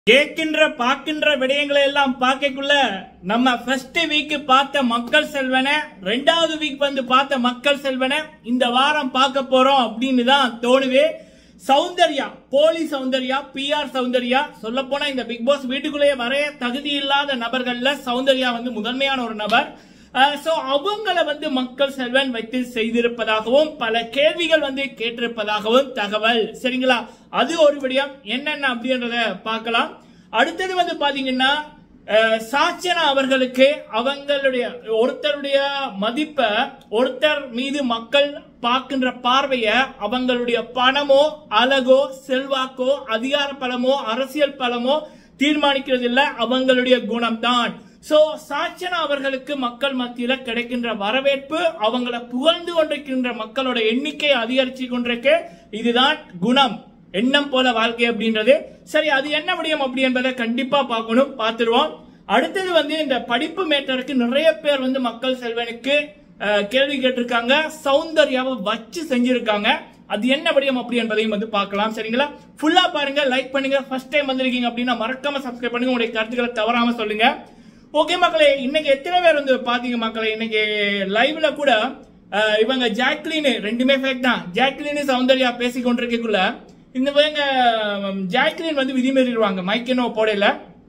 கேட்கின்ற பார்க்கின்ற விடயங்களை எல்லாம் பார்க்கக்குள்ள நம்ம ஃபர்ஸ்ட் வீக் பார்த்த மக்கள் செல்வனை ரெண்டாவது வீக் வந்து பார்த்த மக்கள் செல்வனை இந்த வாரம் பார்க்க போறோம் அப்படின்னு தான் தோணுது. சௌந்தர்யா, போலி சௌந்தர்யா, பிஆர் சௌந்தர்யா, சொல்ல போனா இந்த பிக் பாஸ் வீட்டுக்குள்ளேயே வரைய தகுதி இல்லாத நபர்கள்ல சௌந்தர்யா வந்து முதன்மையான ஒரு நபர். அவங்கள வந்து மக்கள் செல்வன் வைத்து செய்திருப்பதாகவும் பல கேள்விகள் வந்து கேட்டிருப்பதாகவும் தகவல். சரிங்களா, அது ஒரு விடயம். என்னென்ன அப்படின்றத பார்க்கலாம். அடுத்தது வந்து பாத்தீங்கன்னா சாச்சனா அவர்களுக்கு அவங்களுடைய ஒருத்தருடைய மதிப்பை, ஒருத்தர் மீது மக்கள் பார்க்கின்ற பார்வைய அவங்களுடைய பணமோ அழகோ செல்வாக்கோ அதிகார பலமோ அரசியல் பலமோ தீர்மானிக்கிறது இல்ல, அவங்களுடைய குணம்தான். சாச்சனா அவர்களுக்கு மக்கள் மத்தியில கிடைக்கின்ற வரவேற்பு, அவங்களை புகழ்ந்து கொண்டிருக்கின்ற மக்களோட எண்ணிக்கை அதிகரிச்சு கொண்டிருக்கு. இதுதான் குணம், எண்ணம் போல வாழ்க்கை அப்படின்றது. சரி, அது என்ன விடயம் அப்படி என்பதை கண்டிப்பா பார்க்கணும், பார்த்துருவோம். அடுத்தது வந்து இந்த படிப்பு மேட்டருக்கு நிறைய பேர் வந்து மக்கள் செல்வனுக்கு கேள்வி கேட்டிருக்காங்க, சௌந்தர்யாவை வச்சு செஞ்சிருக்காங்க. அது என்ன விடயம் அப்படி என்பதையும் வந்து பார்க்கலாம். சரிங்களா, ஃபுல்லா பாருங்க, லைக் பண்ணுங்க. ஃபர்ஸ்ட் டைம் வந்திருக்கீங்க அப்படின்னா மறக்காம சப்ஸ்கிரைப் பண்ணுங்க, உங்களுடைய கருத்துக்களை தவறாம சொல்லுங்க. ஓகே மக்களே, இன்னைக்கு எத்தனை பேர் வந்து பாத்தீங்க மக்களே, இன்னைக்கு லைவ்ல கூட இவங்க ஜாக்லின், ரெண்டுமே ஃபேக் தான், ஜாக்லின் சௌந்தர்யா பேசி கொண்டிருக்கக்குள்ள இந்த ஜாக்லின் வந்து விதிமீறிடுவாங்க, மைக்கனோ போடல.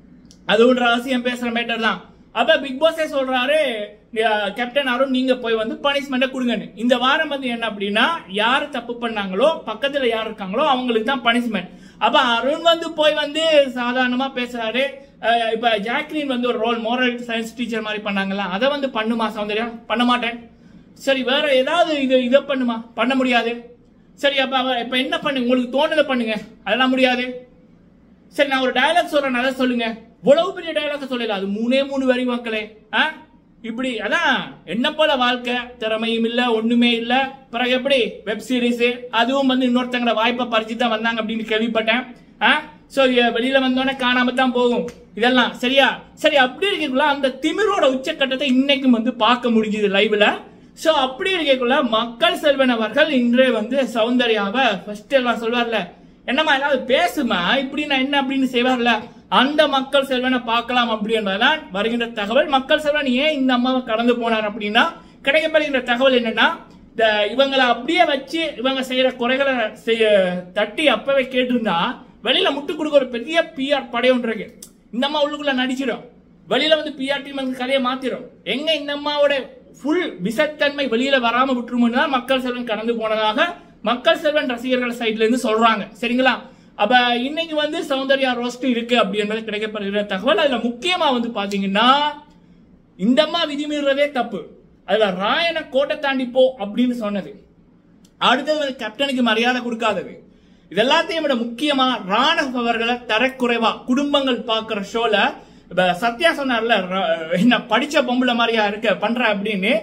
அது ஒரு ரகசியம் பேசுற மேட்டர் தான். அப்ப பிக் பாஸே சொல்றாரு, கேப்டன் அருண் நீங்க போய் வந்து பனிஷ்மெண்ட கொடுங்கன்னு. இந்த வாரம் வந்து என்ன அப்படின்னா, யாரு தப்பு பண்ணாங்களோ பக்கத்துல யார் இருக்காங்களோ அவங்களுக்கு தான் பனிஷ்மெண்ட். அப்ப அருண் வந்து போய் வந்து சாதாரணமா பேசுறாரு. இப்ப ஜாக்லின் வந்து ஒரு ரோல் மோரல் சயின்ஸ் டீச்சர் மாதிரி பண்ணாங்களா, அதை வந்து பண்ணுமா சௌந்தர்யா? பண்ண மாட்டேன். சரி, வேற ஏதாவது இதை பண்ணுமா? பண்ண முடியாது. சரி, அப்ப இப்ப என்ன பண்ணுங்க, உங்களுக்கு தோணுதை பண்ணுங்க, அதெல்லாம் முடியாது. சரி, நான் ஒரு டயலாக் சொல்றேன், அதை சொல்லுங்க. இவ்வளவு பெரிய டயலாக் சொல்லல, அது மூணே வரி மக்களே. இப்படி அதான் என்ன போல வாழ்க்கை, திறமையும் இல்ல ஒண்ணுமே இல்ல. பிறகு எப்படி வெப் சீரிஸ், அதுவும் வந்து இன்னொருத்தங்களை வாய்ப்பை பறிச்சு தான் வந்தாங்க அப்படின்னு கேள்விப்பட்டேன். வெளியில வந்தோடனே காணாம தான் போகும் இதெல்லாம். சரியா, சரி, அப்படி இருக்கக்குள்ள அந்த திமிரோட உச்சக்கட்டத்தை இன்னைக்கும் வந்து பார்க்க முடிஞ்சது லைவ்ல. அப்படி இருக்கக்குள்ள மக்கள் செல்வன் அவர்கள் இன்றே வந்து சௌந்தர்யாவை ஃபர்ஸ்ட் எல்லாம் சொல்வார்ல, என்னமா ஏதாவது பேசுமா இப்படி நான் என்ன அப்படின்னு செய்வார்ல, அந்த மக்கள் செல்வனை பார்க்கலாம் அப்படி என்பதுதான் வருகின்ற தகவல். மக்கள் செல்வன் ஏன் இந்த அம்மாவை கடந்து போனார் அப்படின்னா, கிடைக்கப்படுகின்ற தகவல் என்னன்னா, இவங்களை அப்படியே வச்சு இவங்க செய்யற குறைகளை தட்டி அப்பவே கேட்டிருந்தா வெளியில முட்டு கொடுக்க ஒரு பெரிய பிஆர் படை ஒன்று இருக்கு. இந்த அம்மா உள்ளுக்குள்ள நடிச்சிடும், வெளியில வந்து பிஆர் டீம் வந்து கலையை மாத்திரும். எங்க இந்த அம்மாவோட ஃபுல் விசத்தன்மை வெளியில வராம விட்டுருமோன்னு தான் மக்கள் செல்வன் கடந்து போனதாக மக்கள் செல்வன் ரசிகர்கள் சைட்ல இருந்து சொல்றாங்க. சரிங்களா, அப்ப இன்னைக்கு வந்து சௌந்தர்யா ரோஸ்ட் இருக்கு அப்படி என்பது கிடைக்கப்படுகிற தகவல். அதுல முக்கியமா வந்து பாத்தீங்கன்னா, இந்த அம்மா விதிமீறதே தப்பு. அதுல ராயனை கோட்டை தாண்டி போ அப்படின்னு சொன்னது, அடுத்தது வந்து கேப்டனுக்கு மரியாதை கொடுக்காதது, இதெல்லாத்தையும் விட முக்கியமா ராணவ் அவர்களை தரக்குறைவா குடும்பங்கள் பாக்குற ஷோல சத்யா சொன்னார்ல, என்ன படிச்ச பொம்பளை மாதிரியா இருக்க பண்ற அப்படின்னு.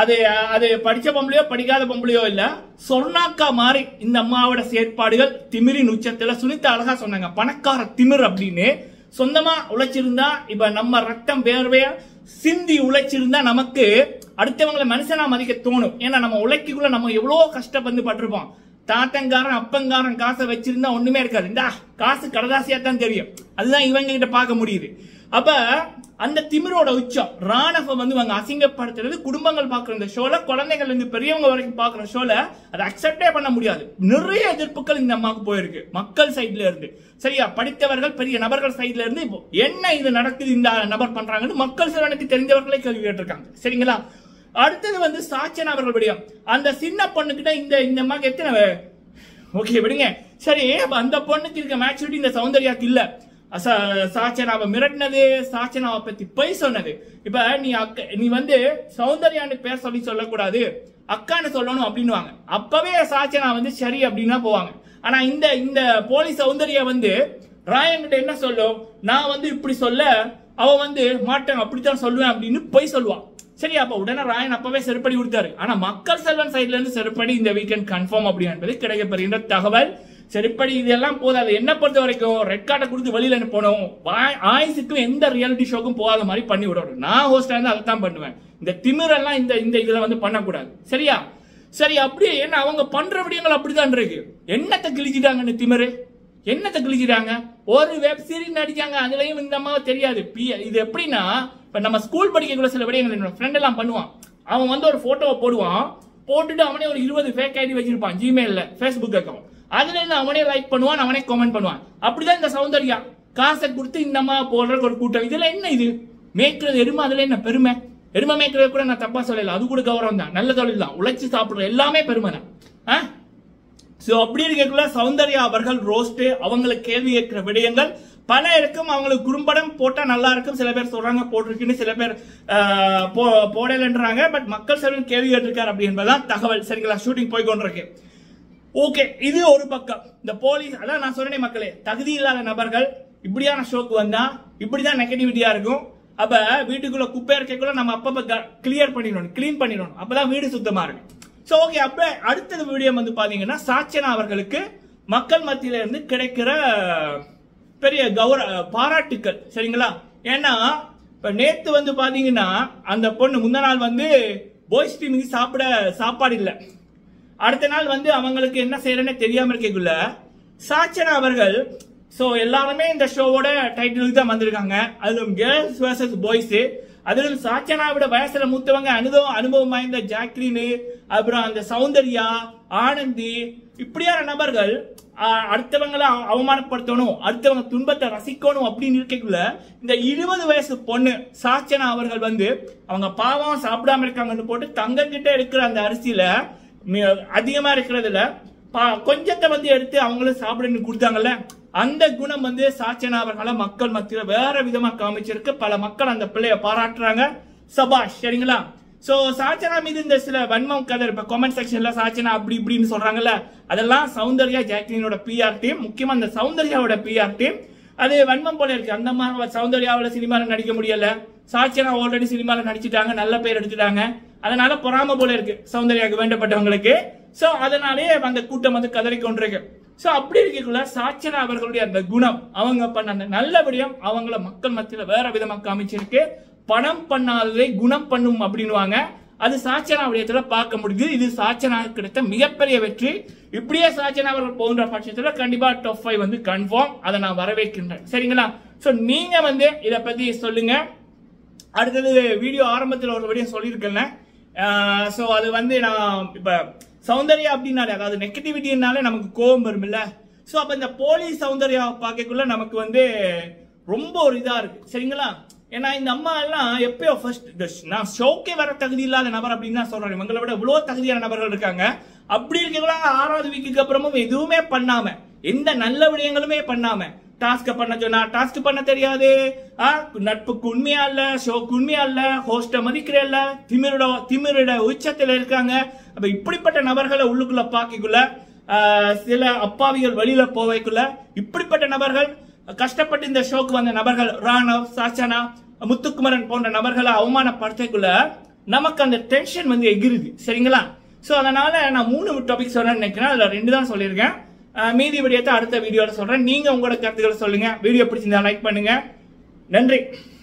அது படிச்ச பொம்பளையோ படிக்காத பொம்பளையோ இல்ல, சொர்ணாக்கா மாதிரி இந்த அம்மாவோட செயற்பாடுகள் திமிரின் உச்சத்துல. சுனிதா அழகா சொன்னாங்க, பணக்கார திமிர் அப்படின்னு. சொந்தமா உழைச்சிருந்தா, இப்ப நம்ம ரத்தம் வேர்வையா சிந்தி உழைச்சிருந்தா நமக்கு அடுத்தவங்களை மனுஷனா மதிக்க தோணும். ஏன்னா நம்ம உழைக்குள்ள நம்ம எவ்வளவு கஷ்டப்பட்டு பட்டிருப்போம். தாத்தங்காரன் அப்பங்காரன் காசை வச்சிருந்தா ஒண்ணுமே இருக்காது, இந்த காசு கடதாசியா தான் தெரியும். அதுதான் இவங்க கிட்ட பார்க்க முடியுது. அப்ப அந்த திமிரோட உச்சம் ராணவ வந்து இவங்க அசிங்கப்படுத்துறது, குடும்பங்கள் பாக்குற இந்த ஷோல, குழந்தைகள் இருந்து பெரியவங்க வரைக்கும் பாக்குற ஷோல அதை அக்செப்டே பண்ண முடியாது. நிறைய எதிர்ப்புகள் இந்த அம்மாவுக்கு போயிருக்கு மக்கள் சைட்ல இருந்து. சரியா, படித்தவர்கள் பெரிய நபர்கள் சைட்ல இருந்து இப்போ என்ன இது நடக்குது இந்த நபர் பண்றாங்கன்னு மக்கள் செல்வனுக்கு தெரிந்தவர்களே கேள்வி கேட்டிருக்காங்க. சரிங்களா, அடுத்தது வந்து சாச்சனா அவர்கள் விடயம். அந்த சின்ன பொண்ணுகிட்ட இந்த அம்மாக்கு எத்தனை ஓகே விடுங்க. சரி, அந்த பொண்ணுக்கு இருக்க மேச்சூரிட்டி இந்த சௌந்தர்யாக்கு இல்ல. சாச்சனாவை மிரட்டினது, சாச்சனாவை பத்தி பொய் சொன்னது. இப்ப நீ வந்து சௌந்தர்யான்னு பேர் சொல்லி சொல்லக்கூடாது, அக்கான்னு சொல்லணும் அப்படின்னுவாங்க. அப்பவே சாச்சனா வந்து சரி அப்படின்னா போவாங்க. ஆனா இந்த போலி சௌந்தர்யா வந்து ராயன் கிட்ட என்ன சொல்லும், நான் வந்து இப்படி சொல்ல, அவ வந்து மாட்டேன் அப்படித்தான் சொல்லுவேன் அப்படின்னு பொய் சொல்லுவான். சரி, அப்ப உடனே ராயன் அப்பவே செருப்படி கொடுத்தாரு. ஆனா மக்கள் செல்வன் சைட்ல இருந்து செருப்படி இந்த வீக்கெண்ட் கன்ஃபார்ம் அப்படி என்பது கிடைக்கப்படுகின்ற தகவல். செருப்படி இதெல்லாம் போதாது. என்ன பொறுத்த வரைக்கும் ரெட் கார்டை கொடுத்து வெளியில போனோம், ஆயுசுக்கும் எந்த ரியாலிட்டி ஷோக்கும் போகாத மாதிரி பண்ணி விடணும். நான் ஹோஸ்டா இருந்து அதை தான் பண்ணுவேன். இந்த திமிரெல்லாம் இந்த இதுல வந்து பண்ணக்கூடாது. சரியா, சரி, அப்படியே என்ன அவங்க பண்ற விடயங்கள் அப்படிதான் இருக்கு. என்னத்தை கிழிச்சிட்டாங்கன்னு திமிரு, என்னத்தை கிழிச்சிட்டாங்க? ஒரு வெப் சீரிஸ் நடிச்சாங்க, அதுலயும் இந்த அம்மாவை தெரியாது. இது எப்படின்னா, இப்ப நம்ம ஸ்கூல் படிக்கக்குள்ள சில விடயங்கள் ஃப்ரெண்ட் எல்லாம் பண்ணுவான். அவன் வந்து ஒரு போட்டோவை போடுவான், போட்டுட்டு அவனே ஒரு 20 ஃபேக் ஐடி வச்சிருப்பான் ஜிமெயில்ல, ஃபேஸ்புக் அக்கௌண்ட். அதுல இருந்து அவனே லைக் பண்ணுவான், அவனே கமெண்ட் பண்ணுவான். அப்படிதான் இந்த சௌந்தர்யா காசை கொடுத்து இந்த அம்மா போடுறதுக்கு ஒரு கூட்டம். இதுல என்ன இது மேய்க்கிறது எருமை, அதுல என்ன பெருமை? எருமை மேய்க்கிறது கூட நான் தப்பா சொல்லல, அது கூட கௌரவம் தான், நல்ல தொழில் தான், உழைச்சி சாப்பிடுற எல்லாமே பெருமை தான். சோ அப்படி இருக்கக்குள்ள சௌந்தர்யா அவர்கள் ரோஸ்ட், அவங்களுக்கு கேள்வி கேட்கிற விடயங்கள் பல இருக்கும். அவங்களுக்கு குறும்படம் போட்டா நல்லா இருக்கும், சில பேர் சொல்றாங்க போட்டிருக்குன்னு, சில பேர் போடலன்றாங்க. பட் மக்கள் செல்வன் கேள்வி கேட்டிருக்காரு அப்படி என்பதுதான் தகவல். சரிங்களா, ஷூட்டிங் போய் கொண்டிருக்கு. ஓகே, இது ஒரு பக்கம். இந்த போலீஸ், அதான் நான் சொன்னேன் மக்களே, தகுதி இல்லாத நபர்கள் இப்படியான ஷோக்கு வந்தா இப்படிதான் நெகட்டிவிட்டியா இருக்கும். அப்ப வீட்டுக்குள்ள குப்பை இருக்கக்குள்ள நம்ம அப்பப்ப கிளியர் பண்ணிடணும், கிளீன் பண்ணிடணும், அப்பதான் வீடு சுத்தமா இருக்கும். சோ ஓகே, அப்ப அடுத்தது வீடியோ வந்து பாத்தீங்கன்னா சாச்சனா அவர்களுக்கு மக்கள் மத்தியில இருந்து கிடைக்கிற பெரிய பாராட்டுக்கள். சரிங்களா, ஏன்னா இப்ப நேத்து வந்து பாத்தீங்கன்னா அந்த பொண்ணு முந்த நாள் வந்து பாய்ஸ் ஸ்ட்ரீமிங் சாப்பாடு இல்ல, அடுத்த நாள் வந்து அவங்களுக்கு என்ன செய்யறேன்னு தெரியாம இருக்கக்குள்ள சாச்சனா அவர்கள், சோ எல்லாருமே இந்த ஷோவோட டைட்டிலுக்கு தான் வந்திருக்காங்க. அதுல கேர்ள்ஸ் வர்சஸ் பாய்ஸ், அதிலும் சாச்சனாவோட வயசுல மூத்தவங்க, அனுபவம் வாய்ந்த ஜாக்லின், அப்புறம் அந்த சௌந்தர்யா, ஆனந்தி, இப்படியான நபர்கள் அடுத்தவங்களை அவமானப்படுத்தணும், அடுத்தவங்க துன்பத்தை ரசிக்கணும் அப்படின்னு இருக்கக்குள்ள இந்த 20 வயசு பொண்ணு சாச்சனா அவர்கள் வந்து அவங்க பாவம் சாப்பிடாம இருக்காங்கன்னு போட்டு தங்க கிட்ட இருக்கிற அந்த அரிசியில அதிகமா இருக்கிறதுல கொஞ்சத்தை வந்து எடுத்து அவங்களும் சாப்பிட கொடுத்தாங்கல்ல, அந்த குணம் வந்து சாச்சனா அவர்கள மக்கள் மத்தியில வேற விதமா காமிச்சிருக்கு. பல மக்கள் அந்த பிள்ளைய பாராட்டுறாங்க, சபாஷ். சரிங்களா, சோ சாச்சனா மீது இந்த சில வன்மம் கதை இப்ப கமெண்ட் செக்ஷன்ல சாச்சனா அப்படி இப்படின்னு சொல்றாங்கல்ல, அதெல்லாம் சௌந்தர்யா ஜாக்லினோட பிஆர் டீம், முக்கியமா அந்த சௌந்தர்யாவோட பிஆர் டீம். அது வன்மம் போல இருக்கு. அந்த மாதிரி சௌந்தர்யாவோட சினிமால நடிக்க முடியல, சாச்சனா ஆல்ரெடி சினிமால நடிச்சுட்டாங்க, நல்ல பேர் எடுத்துட்டாங்க, அதனால பொறாம போல இருக்கு சௌந்தர்யாவுக்கு வேண்டப்பட்டவங்களுக்கு. சோ அதனாலே அந்த கூட்டம் வந்து கதறி கொண்டிருக்கு. சோ அப்படி இருக்கக்குள்ள சாச்சனா அவர்களுடைய அந்த குணம், அவங்க பண்ண அந்த நல்ல விடயம் அவங்கள மக்கள் மத்தியில வேற விதமா காமிச்சிருக்கு. பணம் பண்ணாததை குணம் பண்ணும் அப்படின்னுவாங்க, அது சாச்சனா விடயத்துல பார்க்க முடியுது. இது சாச்சனா கிடைத்த மிகப்பெரிய வெற்றி. இப்படியே சாச்சனா அவர்கள் போன்ற பட்சத்துல கண்டிப்பா டாப் 5 வந்து கன்ஃபார்ம், அதை நான் வரவேற்கின்றேன். சரிங்களா, சோ நீங்க வந்து இத பத்தி சொல்லுங்க. அடுத்தது வீடியோ ஆரம்பத்தில் ஒரு விடயம் சொல்லியிருக்கேன். சோ அது வந்து நான் இப்ப சௌந்தர்யா அப்படின்னாலே, அதாவது நெகட்டிவிட்டினாலே நமக்கு கோபம் வரும் இல்ல. சோ அப்ப இந்த போலீஸ் சௌந்தர்யா பார்க்கக்குள்ள நமக்கு வந்து ரொம்ப ஒரு இதா இருக்கு. சரிங்களா, ஏன்னா இந்த அம்மா எல்லாம் எப்பயோ ஃபர்ஸ்ட் நான் ஷோக்கே வர தகுதி இல்லாத நபர் அப்படின்னு தான் சொல்றேன். இவங்களை விட இவ்வளவு தகுதியான நபர்கள் இருக்காங்க. அப்படி இருக்கக்குள்ள 6வது வீக்குக்கு அப்புறமும் எதுவுமே பண்ணாம, எந்த நல்ல விடயங்களுமே பண்ணாம, டாஸ்க் பண்ண சொன்னா டாஸ்க் பண்ண தெரியாது, நட்புக்கு உண்மையா இல்ல, ஷோக்கு உண்மையா இல்ல, ஹோஸ்ட மதிக்கிற இல்ல, திமிரோட உச்சத்துல இருக்காங்க. அப்ப இப்படிப்பட்ட நபர்களை உள்ளுக்குள்ள பாக்கிக்குள்ள சில அப்பாவிகள் வெளியில போவைக்குள்ள இப்படிப்பட்ட நபர்கள், கஷ்டப்பட்டு இந்த ஷோக்கு வந்த நபர்கள், ராணவ், சாச்சனா, முத்துக்குமரன் போன்ற நபர்களை அவமானப்படுத்தக்குள்ள நமக்கு அந்த டென்ஷன் வந்து எகிருது. சரிங்களா, சோ அதனால நான் 3 டாபிக் சொல்றேன்னு நினைக்கிறேன், அதுல 2 தான் சொல்லியிருக்கேன். மீதி விடயத்தை அடுத்த வீடியோல சொல்றேன். நீங்க உங்களோட கருத்துக்களை சொல்லுங்க. வீடியோ பிடிச்சிருந்தா லைக் பண்ணுங்க. நன்றி.